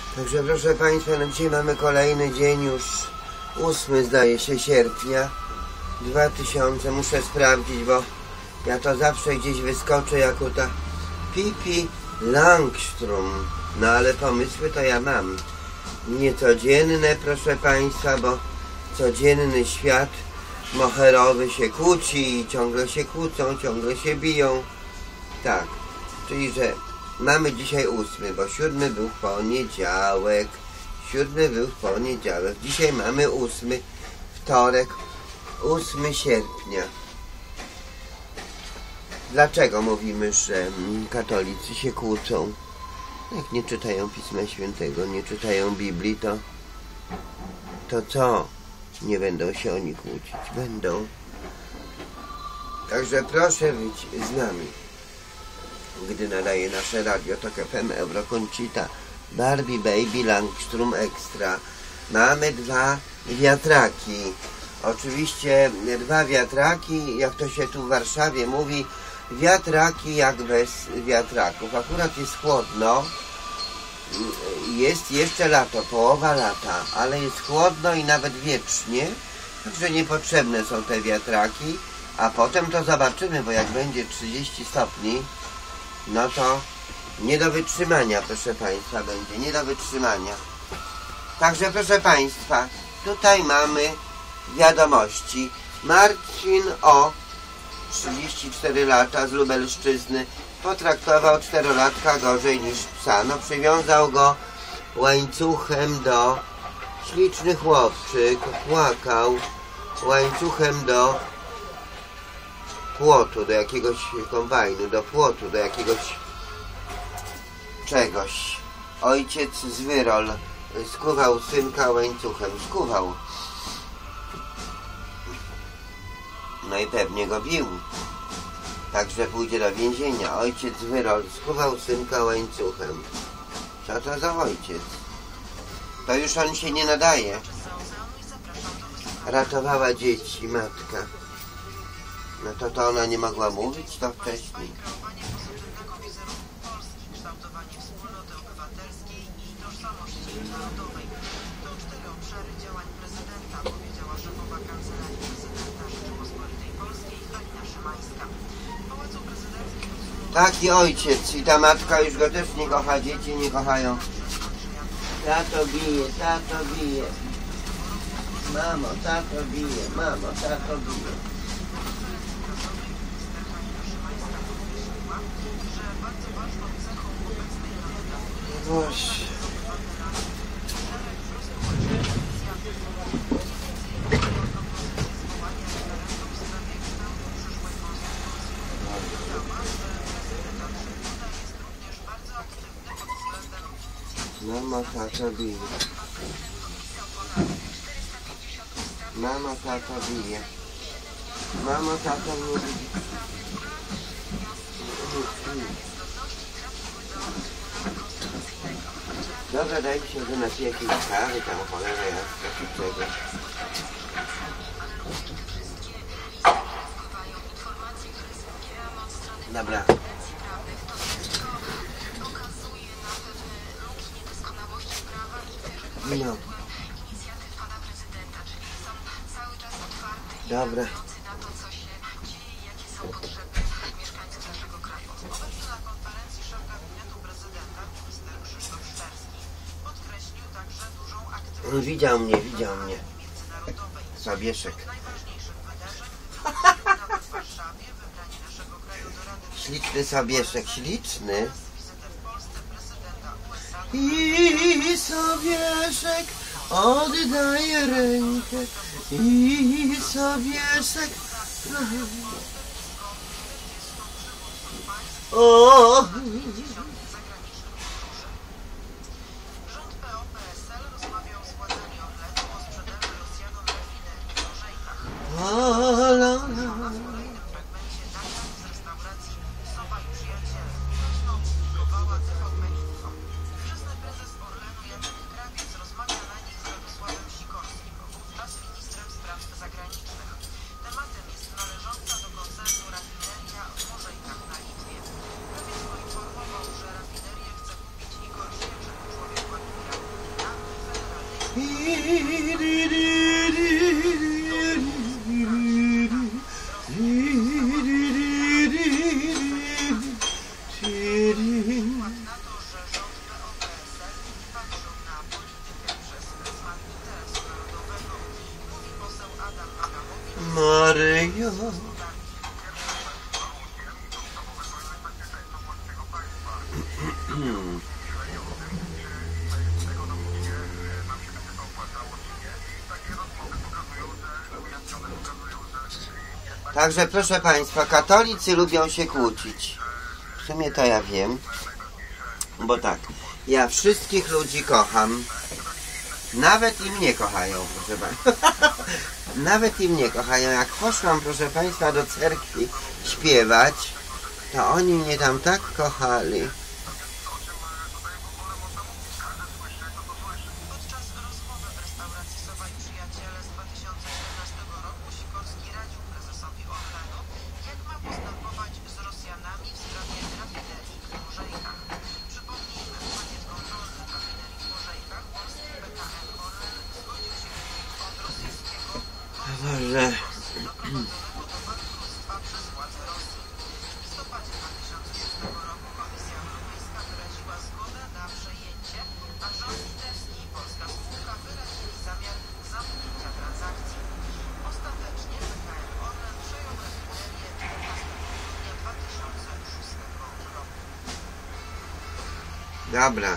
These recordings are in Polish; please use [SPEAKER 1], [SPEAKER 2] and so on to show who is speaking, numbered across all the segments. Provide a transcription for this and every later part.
[SPEAKER 1] Także proszę Państwa, no dzisiaj mamy kolejny dzień, już 8 zdaje się sierpnia 2000, muszę sprawdzić, bo ja to zawsze gdzieś wyskoczę jako ta Pippi Langström. No ale pomysły to ja mam. Niecodzienne, proszę Państwa, bo codzienny świat moherowy się kłóci i ciągle się kłócą, ciągle się biją. Tak, czyli że mamy dzisiaj 8, bo 7 był w poniedziałek. 7 był w poniedziałek. Dzisiaj mamy 8, wtorek, 8 sierpnia. Dlaczego mówimy, że katolicy się kłócą? Jak nie czytają Pisma Świętego, nie czytają Biblii, to co? Nie będą się oni kłócić. Będą. Także proszę być z nami, gdy nadaje nasze radio Tok FM Eurokoncita Barbie Baby Langström Extra. Mamy 2 wiatraki. Oczywiście 2 wiatraki, jak to się tu w Warszawie mówi, wiatraki jak bez wiatraków. Akurat jest chłodno, jest jeszcze lato, połowa lata, ale jest chłodno i nawet wiecznie, także niepotrzebne są te wiatraki, a potem to zobaczymy, bo jak będzie 30 stopni, no to nie do wytrzymania, proszę Państwa, będzie nie do wytrzymania. Także proszę Państwa, tutaj mamy wiadomości. Marcin O., 34 lata, z Lubelszczyzny, potraktował 4-latka gorzej niż psa. No, przywiązał go łańcuchem do śliczny chłopczyk, płakał, łańcuchem do płotu, do jakiegoś kombajnu, do płotu, do jakiegoś czegoś. Ojciec z Wyrol skuwał synka łańcuchem, skuwał. No i pewnie go bił. Także pójdzie do więzienia. Ojciec z Wyrol skuwał synka łańcuchem. Co to za ojciec? To już on się nie nadaje. Ratowała dzieci matka. No to ona nie mogła mówić to wcześniej. Taki ojciec i ta matka już go też nie kocha, dzieci nie kochają. Tato bije, tato bije. Mamo, tato bije, mamo, tato bije. Boże. Mama, tato bije. Mama, tato bije. Mama, tato nie bije. Dobra, daj mi się, że napiję jakiejś kawy, tam cholera jasna, czy czegoś. Dobra. No. Dobra. Widział mnie. Sobieszek. Śliczny Sobieszek, śliczny. I Sobieszek oddaje rękę. I Sobieszek. O! Maryjo. Także proszę Państwa, katolicy lubią się kłócić. W sumie to ja wiem. Bo tak, ja wszystkich ludzi kocham. Nawet i mnie kochają, proszę Państwa. Nawet i mnie kochają. Jak poszłam, proszę Państwa, do cerkwi śpiewać, to oni mnie tam tak kochali.
[SPEAKER 2] Podczas rozmowy w restauracji Sowa i Przyjaciele z 2014 roku Sikorski radził prezesowi Orlenu, jak ma postępować z Rosjanami w sprawie rafinerii w Młożejkach. Przypomnijmy, pakiet kontrolny w rafinerii w Młożejkach polski PKN Orlen zgodził się kupić od rosyjskiego
[SPEAKER 1] Boże.
[SPEAKER 2] doprowadzonego do bankructwa przez władze Rosji. W listopadzie 2006 roku Komisja Europejska wyraziła zgodę na przejęcie, a rząd litewski i polska spółka wyrazili zamiar zamknięcia transakcji. Ostatecznie PKN Orlen przejął rafinerię 15 grudnia 2006 roku.
[SPEAKER 1] Dobra.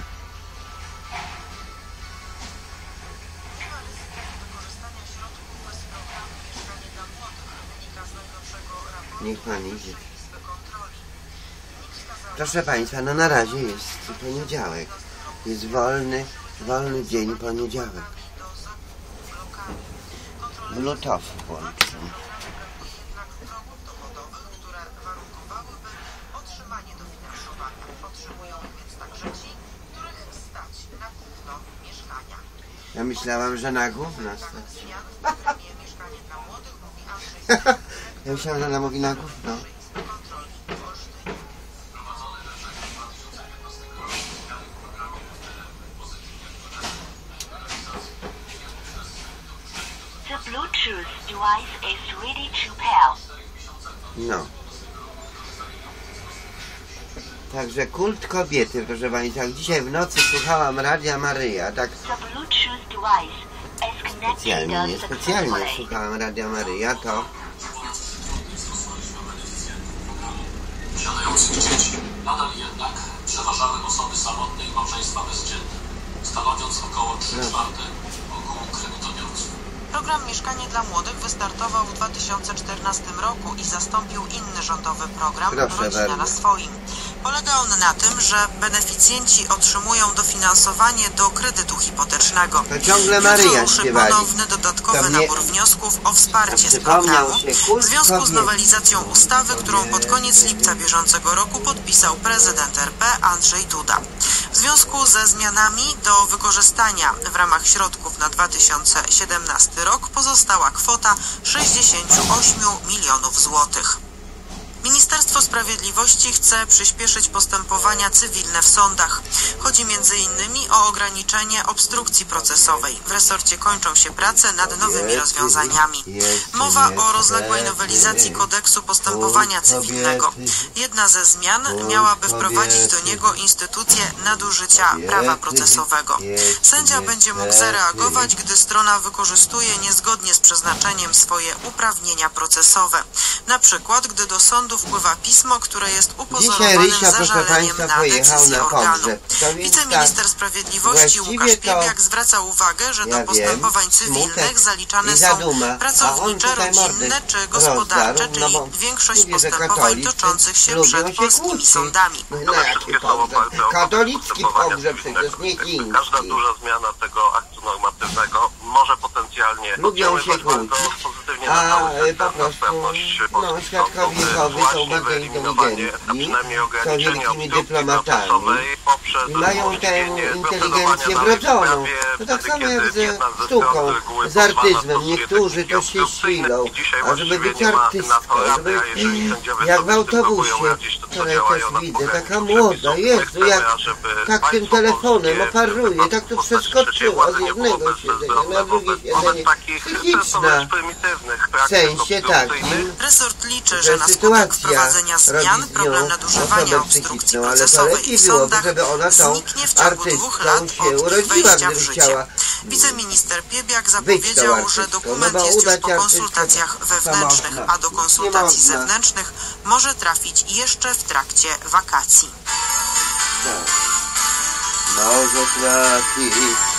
[SPEAKER 2] Nie ma ryzyka wykorzystania środków z programu Mieszkanie dla Młodych, wynika z najnowszego raportu
[SPEAKER 1] Niech Pani idzie.
[SPEAKER 2] Izby Kontroli. NIK wskazała,
[SPEAKER 1] Proszę Państwa, no na razie jest poniedziałek. Jest wolny dzień poniedziałek.
[SPEAKER 2] do zakupów lokali.
[SPEAKER 1] Bluetooth włączę.
[SPEAKER 2] Jednak progów dochodowych, które warunkowałyby otrzymanie dofinansowania. Otrzymują więc także ci, których stać na kupno mieszkania.
[SPEAKER 1] Ja myślałam, że na gówno stać.
[SPEAKER 2] Zmian w programie Mieszkanie dla Młodych mówi Andrzej
[SPEAKER 1] Ja myślałam, że ona mówi na gówno.
[SPEAKER 2] Izby Kontroli w Olsztynie.
[SPEAKER 3] The Bluetooth device is ready to pair.
[SPEAKER 1] No. Także kult kobiety, proszę Państwa. Jak dzisiaj w nocy słuchałam Radia Maryja, tak
[SPEAKER 3] The Bluetooth device is
[SPEAKER 1] specjalnie,
[SPEAKER 3] connected
[SPEAKER 1] niespecjalnie
[SPEAKER 3] successfully.
[SPEAKER 1] słuchałam Radia Maryja, to
[SPEAKER 4] Posiadających dzieci. Nadal jednak przeważały osoby samotne i małżeństwa bezdzietne, stanowiąc około 3/4 ogółu kredytobiorców.
[SPEAKER 2] Program Mieszkanie dla Młodych wystartował w 2014 roku i zastąpił inny rządowy program
[SPEAKER 1] Proszę
[SPEAKER 2] Rodzina
[SPEAKER 1] bardzo.
[SPEAKER 2] na swoim. Polega on na tym, że beneficjenci otrzymują dofinansowanie do kredytu hipotecznego.
[SPEAKER 1] to ciągle
[SPEAKER 2] Jutro
[SPEAKER 1] Maryja
[SPEAKER 2] ruszy
[SPEAKER 1] śpiewali.
[SPEAKER 2] ponowny dodatkowy
[SPEAKER 1] To mnie-
[SPEAKER 2] nabór wniosków o wsparcie z
[SPEAKER 1] Przypomniał
[SPEAKER 2] programu
[SPEAKER 1] się kult
[SPEAKER 2] w związku z
[SPEAKER 1] kobiety.
[SPEAKER 2] nowelizacją ustawy, którą pod koniec lipca bieżącego roku podpisał prezydent RP Andrzej Duda. W związku ze zmianami do wykorzystania w ramach środków na 2017 rok pozostała kwota 68 milionów złotych. Ministerstwo Sprawiedliwości chce przyspieszyć postępowania cywilne w sądach. Chodzi m.in. o ograniczenie obstrukcji procesowej. W resorcie kończą się prace nad nowymi rozwiązaniami. Mowa o rozległej nowelizacji kodeksu postępowania cywilnego. Jedna ze zmian miałaby wprowadzić do niego instytucję nadużycia prawa procesowego. Sędzia będzie mógł zareagować, gdy strona wykorzystuje niezgodnie z przeznaczeniem swoje uprawnienia procesowe. Na przykład, gdy do sądu wpływa pismo, które jest
[SPEAKER 1] Dzisiaj
[SPEAKER 2] upozorowanym
[SPEAKER 1] Rysia, proszę
[SPEAKER 2] zażaleniem
[SPEAKER 1] Państwa,
[SPEAKER 2] na
[SPEAKER 1] pojechał
[SPEAKER 2] decyzję
[SPEAKER 1] na
[SPEAKER 2] organu.
[SPEAKER 1] pogrzeb. To więc
[SPEAKER 2] Wiceminister
[SPEAKER 1] tak,
[SPEAKER 2] Sprawiedliwości
[SPEAKER 1] właściwie
[SPEAKER 2] Łukasz
[SPEAKER 1] to
[SPEAKER 2] Piebiak zwraca uwagę, że
[SPEAKER 1] ja
[SPEAKER 2] do postępowań
[SPEAKER 1] wiem,
[SPEAKER 2] cywilnych
[SPEAKER 1] smutek
[SPEAKER 2] zaliczane
[SPEAKER 1] i
[SPEAKER 2] są
[SPEAKER 1] zaduma, a on
[SPEAKER 2] pracownicze,
[SPEAKER 1] tutaj mordy
[SPEAKER 2] rodzinne czy gospodarcze,
[SPEAKER 1] rozdarł, no
[SPEAKER 2] czyli
[SPEAKER 1] bo
[SPEAKER 2] większość
[SPEAKER 1] mówię, że
[SPEAKER 2] postępowań
[SPEAKER 1] katolicy
[SPEAKER 2] toczących się
[SPEAKER 1] lubią
[SPEAKER 2] przed
[SPEAKER 1] się
[SPEAKER 2] polskimi
[SPEAKER 1] kłócić.
[SPEAKER 2] sądami.
[SPEAKER 1] No jaki pogrzeb? Katolicki pogrzeb przecież, nie chiński.
[SPEAKER 5] Każda duża zmiana tego aktu normatywnego może potencjalnie
[SPEAKER 1] Lubią się
[SPEAKER 5] oddziaływać bardzo
[SPEAKER 1] kłócić.
[SPEAKER 5] pozytywnie
[SPEAKER 1] A
[SPEAKER 5] na cały system,
[SPEAKER 1] po
[SPEAKER 5] na
[SPEAKER 1] prostu,
[SPEAKER 5] sprawność
[SPEAKER 1] no,
[SPEAKER 5] polskich
[SPEAKER 1] świadkowie
[SPEAKER 5] sądów,
[SPEAKER 1] Jehowy są
[SPEAKER 5] właśnie
[SPEAKER 1] bardzo
[SPEAKER 5] wyeliminowanie, a
[SPEAKER 1] inteligentni,
[SPEAKER 5] przynajmniej
[SPEAKER 1] są
[SPEAKER 5] ograniczenie
[SPEAKER 1] wielkimi
[SPEAKER 5] obstrukcji
[SPEAKER 1] dyplomatami
[SPEAKER 5] procesowej poprzez
[SPEAKER 1] i mają tę
[SPEAKER 5] umożliwienie
[SPEAKER 1] inteligencję
[SPEAKER 5] procedowania danej
[SPEAKER 1] wrodzoną.
[SPEAKER 5] sprawie
[SPEAKER 1] To tak
[SPEAKER 5] wtedy,
[SPEAKER 1] samo jak
[SPEAKER 5] kiedy
[SPEAKER 1] ze
[SPEAKER 5] jedna ze
[SPEAKER 1] sztuką,
[SPEAKER 5] stron z reguły
[SPEAKER 1] z
[SPEAKER 5] pozwala
[SPEAKER 1] artyzmem.
[SPEAKER 5] stosuje
[SPEAKER 1] Niektórzy
[SPEAKER 5] techniki
[SPEAKER 1] to się
[SPEAKER 5] obstrukcyjne
[SPEAKER 1] silą,
[SPEAKER 5] i dzisiaj
[SPEAKER 1] a żeby
[SPEAKER 5] właściwie
[SPEAKER 1] być
[SPEAKER 5] nie ma na to
[SPEAKER 1] artystką,
[SPEAKER 5] rady,
[SPEAKER 1] żeby
[SPEAKER 5] a jeżeli sędziowie
[SPEAKER 1] jak w
[SPEAKER 5] sobie z tym próbują
[SPEAKER 1] autobusie.
[SPEAKER 5] radzić, to
[SPEAKER 1] Wczoraj
[SPEAKER 5] działają
[SPEAKER 1] też
[SPEAKER 5] na
[SPEAKER 1] widzę,
[SPEAKER 5] podstawie
[SPEAKER 1] taka
[SPEAKER 5] przepisów.
[SPEAKER 1] młoda,
[SPEAKER 5] My
[SPEAKER 1] Jezu,
[SPEAKER 5] chcemy,
[SPEAKER 1] jak
[SPEAKER 5] ażeby
[SPEAKER 1] tak tym
[SPEAKER 5] państwo
[SPEAKER 1] telefonem
[SPEAKER 5] polskie
[SPEAKER 1] oparuje, tak tu
[SPEAKER 5] w postaci trzeciej
[SPEAKER 1] przeskoczyła
[SPEAKER 5] władzy
[SPEAKER 1] z
[SPEAKER 5] nie było
[SPEAKER 1] jednego siedzenia
[SPEAKER 5] bezbronne
[SPEAKER 1] na drugie
[SPEAKER 5] wobec
[SPEAKER 1] siedzenie.
[SPEAKER 5] takich często
[SPEAKER 1] Psychiczna.
[SPEAKER 5] wręcz prymitywnych
[SPEAKER 1] W
[SPEAKER 5] praktyk
[SPEAKER 1] sensie
[SPEAKER 5] obstrukcyjnych.
[SPEAKER 1] takim,
[SPEAKER 2] Resort liczy,
[SPEAKER 1] że
[SPEAKER 2] że na skutek
[SPEAKER 1] sytuacja
[SPEAKER 2] wprowadzenia zmian
[SPEAKER 1] robi z nią
[SPEAKER 2] problem nadużywania
[SPEAKER 1] osobę
[SPEAKER 2] obstrukcji
[SPEAKER 1] psychiczną, ale to
[SPEAKER 2] procesowej
[SPEAKER 1] lepiej
[SPEAKER 2] w
[SPEAKER 1] byłoby,
[SPEAKER 2] sądach
[SPEAKER 1] żeby ona tą
[SPEAKER 2] zniknie w ciągu 2
[SPEAKER 1] artystką
[SPEAKER 2] lat
[SPEAKER 1] się
[SPEAKER 2] od ich
[SPEAKER 1] urodziła,
[SPEAKER 2] wejścia w
[SPEAKER 1] gdyby
[SPEAKER 2] życie.
[SPEAKER 1] chciała
[SPEAKER 2] Wiceminister Piebiak
[SPEAKER 1] być tą
[SPEAKER 2] zapowiedział,
[SPEAKER 1] artystką.
[SPEAKER 2] że
[SPEAKER 1] No
[SPEAKER 2] dokument
[SPEAKER 1] bo
[SPEAKER 2] jest już
[SPEAKER 1] udać
[SPEAKER 2] po
[SPEAKER 1] artystkę
[SPEAKER 2] konsultacjach
[SPEAKER 1] to
[SPEAKER 2] wewnętrznych,
[SPEAKER 1] można.
[SPEAKER 2] a do
[SPEAKER 1] Nie
[SPEAKER 2] konsultacji
[SPEAKER 1] można.
[SPEAKER 2] zewnętrznych może trafić jeszcze w trakcie wakacji.
[SPEAKER 1] Tak. Może trafić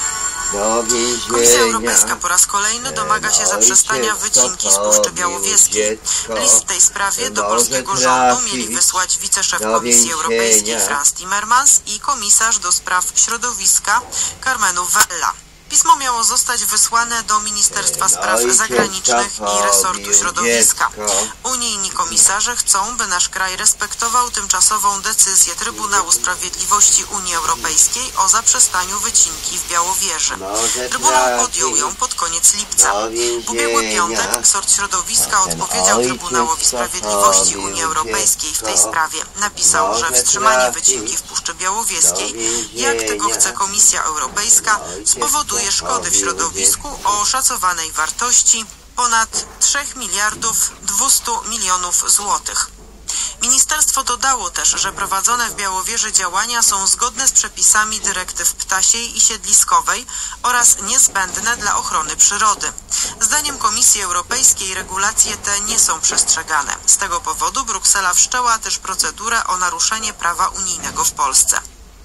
[SPEAKER 1] do więzienia.
[SPEAKER 2] Komisja Europejska po raz kolejny domaga się zaprzestania
[SPEAKER 1] Ojciec
[SPEAKER 2] wycinki z
[SPEAKER 1] popełnił
[SPEAKER 2] Puszczy Białowieskiej.
[SPEAKER 1] dziecko.
[SPEAKER 2] List w tej sprawie do
[SPEAKER 1] Może
[SPEAKER 2] polskiego rządu
[SPEAKER 1] trafić
[SPEAKER 2] mieli wysłać wiceszef
[SPEAKER 1] do
[SPEAKER 2] Komisji
[SPEAKER 1] więzienia.
[SPEAKER 2] Europejskiej Frans Timmermans i komisarz do spraw środowiska Carmenu Vella. Pismo miało zostać wysłane do Ministerstwa Spraw
[SPEAKER 1] Ojciec
[SPEAKER 2] Zagranicznych i Resortu
[SPEAKER 1] popełnił
[SPEAKER 2] Środowiska.
[SPEAKER 1] dziecko.
[SPEAKER 2] Unijni komisarze chcą, by nasz kraj respektował tymczasową decyzję Trybunału Sprawiedliwości Unii Europejskiej o zaprzestaniu wycinki w Białowieży.
[SPEAKER 1] Może
[SPEAKER 2] Trybunał
[SPEAKER 1] trafić
[SPEAKER 2] podjął ją pod koniec lipca.
[SPEAKER 1] do
[SPEAKER 2] W ubiegły
[SPEAKER 1] więzienia.
[SPEAKER 2] piątek resort środowiska
[SPEAKER 1] Ten
[SPEAKER 2] odpowiedział
[SPEAKER 1] ojciec
[SPEAKER 2] Trybunałowi Sprawiedliwości
[SPEAKER 1] popełnił
[SPEAKER 2] Unii Europejskiej w tej
[SPEAKER 1] dziecko.
[SPEAKER 2] sprawie. Napisał, że
[SPEAKER 1] Może
[SPEAKER 2] wstrzymanie
[SPEAKER 1] trafić
[SPEAKER 2] wycinki w Puszczy Białowieskiej,
[SPEAKER 1] do
[SPEAKER 2] jak tego
[SPEAKER 1] więzienia.
[SPEAKER 2] chce Komisja Europejska,
[SPEAKER 1] Ojciec
[SPEAKER 2] spowoduje szkody w środowisku o szacowanej wartości ponad 3 miliardów 200 milionów złotych. Ministerstwo dodało też, że prowadzone w Białowieży działania są zgodne z przepisami dyrektyw ptasiej i siedliskowej oraz niezbędne dla ochrony przyrody. Zdaniem Komisji Europejskiej regulacje te nie są przestrzegane. Z tego powodu Bruksela wszczęła też procedurę o naruszenie prawa unijnego w Polsce.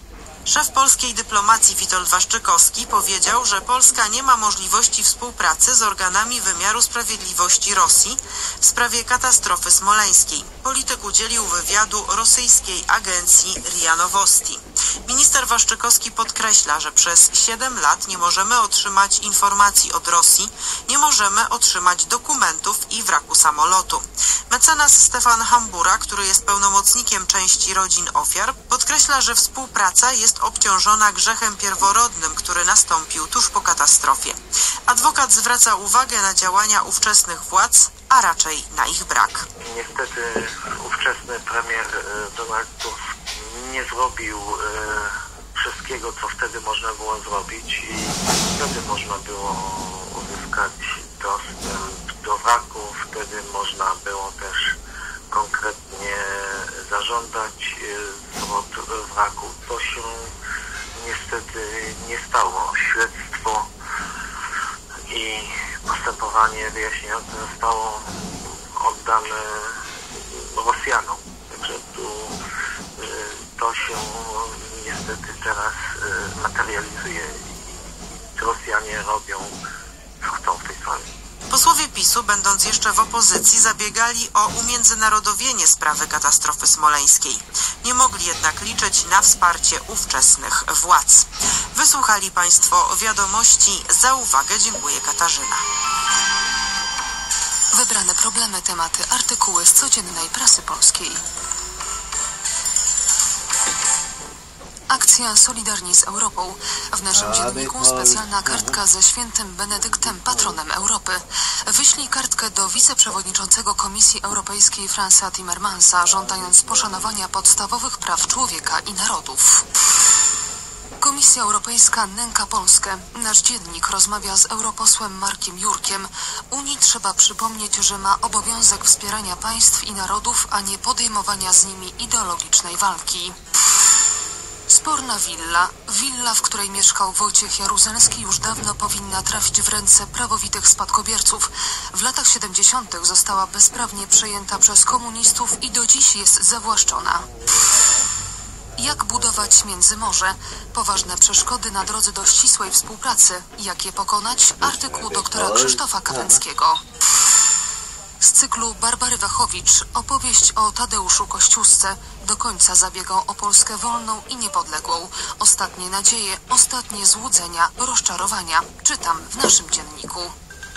[SPEAKER 2] Szef polskiej dyplomacji Witold Waszczykowski powiedział, że Polska nie ma możliwości współpracy z organami wymiaru sprawiedliwości Rosji w sprawie katastrofy smoleńskiej. Polityk udzielił wywiadu rosyjskiej agencji RIA Novosti. Minister Waszczykowski podkreśla, że przez 7 lat nie możemy otrzymać informacji od Rosji, nie możemy otrzymać dokumentów i wraku samolotu. Mecenas Stefan Hambura, który jest pełnomocnikiem części rodzin ofiar, podkreśla, że współpraca jest obciążona grzechem pierworodnym, który nastąpił tuż po katastrofie. Adwokat zwraca uwagę na działania ówczesnych władz, a raczej na ich brak.
[SPEAKER 5] Niestety ówczesny premier Donald Tusk nie zrobił wszystkiego, co wtedy można było zrobić i wtedy można było uzyskać dostęp do wraku, wtedy można było też konkretnie zażądać zwrot wraku. To się niestety nie stało. Śledztwo i postępowanie wyjaśniające zostało oddane Rosjanom. Także tu to się niestety teraz materializuje i Rosjanie robią, co chcą w tej sprawie.
[SPEAKER 2] Posłowie PiS-u, będąc jeszcze w opozycji, zabiegali o umiędzynarodowienie sprawy katastrofy smoleńskiej. Nie mogli jednak liczyć na wsparcie ówczesnych władz. Wysłuchali Państwo wiadomości. Za uwagę dziękuję, Katarzyna.
[SPEAKER 6] Wybrane problemy, tematy, artykuły z codziennej prasy polskiej. Akcja Solidarni z Europą. W naszym dzienniku specjalna kartka ze świętym Benedyktem, patronem Europy. Wyślij kartkę do wiceprzewodniczącego Komisji Europejskiej Fransa Timmermansa, żądając poszanowania podstawowych praw człowieka i narodów. Komisja Europejska nęka Polskę. Nasz dziennik rozmawia z europosłem Markiem Jurkiem. Unii trzeba przypomnieć, że ma obowiązek wspierania państw i narodów, a nie podejmowania z nimi ideologicznej walki. Sporna willa. Willa, w której mieszkał Wojciech Jaruzelski, już dawno powinna trafić w ręce prawowitych spadkobierców. W latach 70. została bezprawnie przejęta przez komunistów i do dziś jest zawłaszczona. Jak budować Międzymorze? Poważne przeszkody na drodze do ścisłej współpracy. Jak je pokonać? Artykuł doktora Krzysztofa Kawęckiego. Z cyklu Barbary Wachowicz opowieść o Tadeuszu Kościuszce. Do końca zabiegał o Polskę wolną i niepodległą. Ostatnie nadzieje, ostatnie złudzenia, rozczarowania. Czytam w naszym dzienniku.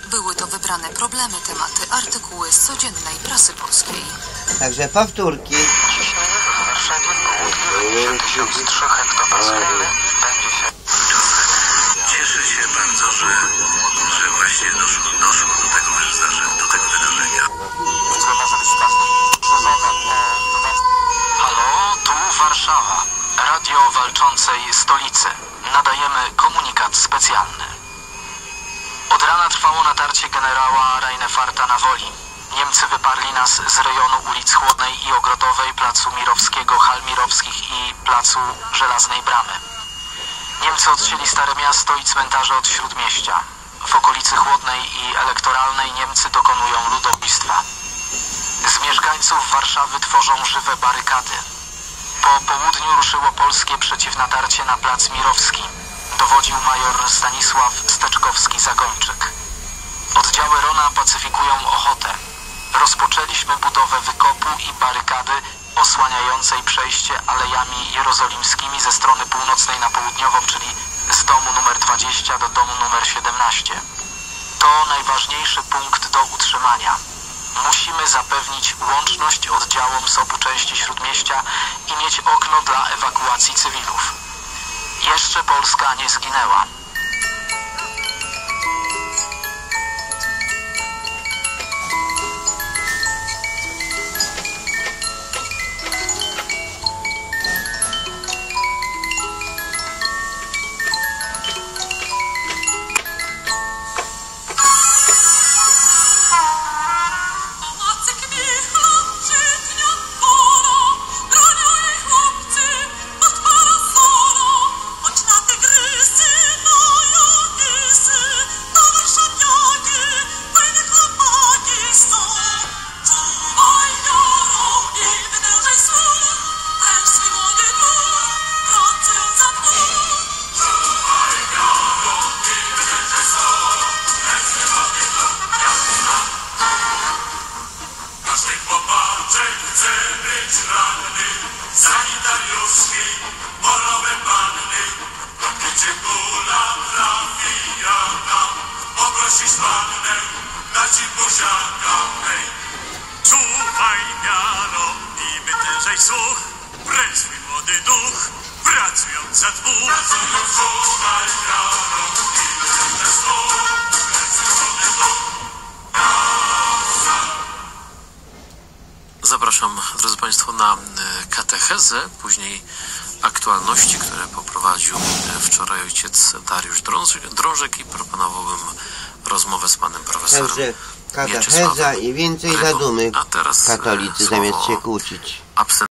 [SPEAKER 6] Były to wybrane problemy, tematy, artykuły z codziennej prasy polskiej.
[SPEAKER 1] Także powtórki.
[SPEAKER 5] Ciśnienie w Warszawie południowe 1003 hektopaskalami będzie się...
[SPEAKER 7] Cieszę się bardzo, że właśnie doszło do tego wydarzenia.
[SPEAKER 5] Które może być każdym sezonem. Halo, tu Warszawa. Radio walczącej stolicy. Nadajemy komunikat specjalny. Od rana trwało natarcie generała Reinefarta na Woli. Niemcy wyparli nas z rejonu ulic Chłodnej i Ogrodowej, placu Mirowskiego, hal Mirowskich i placu Żelaznej Bramy. Niemcy odcięli Stare Miasto i cmentarze od Śródmieścia. W okolicy Chłodnej i Elektoralnej Niemcy dokonują ludobójstwa. Z mieszkańców Warszawy tworzą żywe barykady. Po południu ruszyło polskie przeciwnatarcie na plac Mirowski. Dowodził major Stanisław Steczkowski-Zagończyk. Oddziały Rona pacyfikują Ochotę. Rozpoczęliśmy budowę wykopu i barykady osłaniającej przejście alejami jerozolimskimi ze strony północnej na południową, czyli z domu numer 20 do domu numer 17. To najważniejszy punkt do utrzymania. Musimy zapewnić łączność oddziałom z obu części Śródmieścia i mieć okno dla ewakuacji cywilów. Jeszcze Polska nie zginęła.
[SPEAKER 8] Czuwaj miano i my tężej słuch, prędz swój młody duch, pracując za dwóch. Czuwaj miano i my tężej słuch, prędz swój młody duch.
[SPEAKER 9] Zapraszam, drodzy Państwo, na katechezę, później aktualności, które poprowadził wczoraj ojciec Dariusz Drążek i proponowałbym rozmowę z panem profesorem.
[SPEAKER 1] Także katecheza i więcej zadumy.
[SPEAKER 9] A teraz
[SPEAKER 1] katolicy zamiast się kłócić.